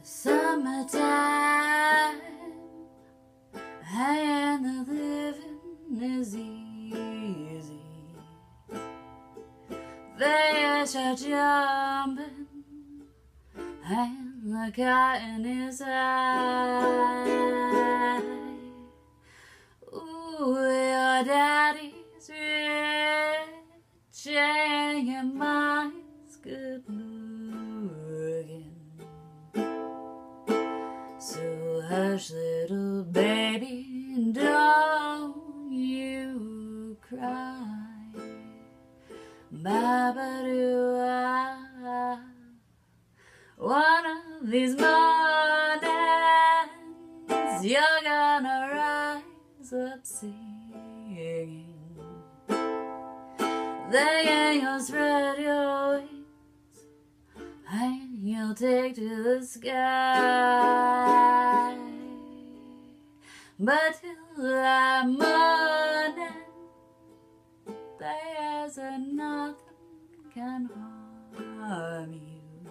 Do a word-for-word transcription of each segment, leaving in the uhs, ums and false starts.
Summertime, and the living is easy. Fish are jumping, and the cotton is high. Ooh, your daddy's rich, and your mom's good looking. So hush, little baby, don't you cry. Ba-ba-doo-ah. One of these mornings you're gonna rise up singing. The angels spread your wings and you'll take to the sky. But till that morning, there's nothing can harm you.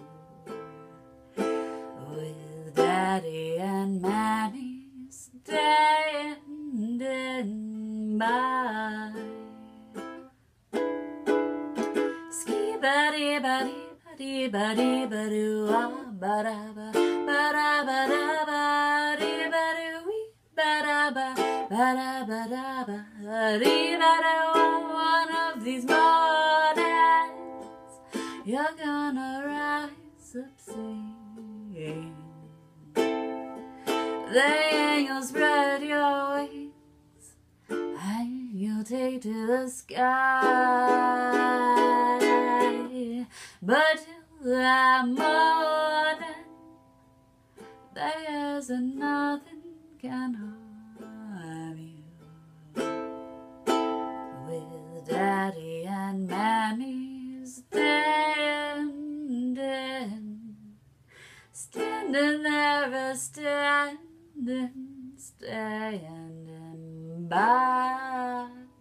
With Daddy and Mammy standing by. Ski buddy buddy buddy buddy badoo ah ba da ba ba da ba da ba dee ba doo wee ba da ba ba da ba da ba dee ba da. One of these mornings you're gonna rise up singing. The angels spread your wings and you'll take to the sky. But till that morning, there's nothing can harm you. With Daddy and Mammy standing, standing there, standing, standing by.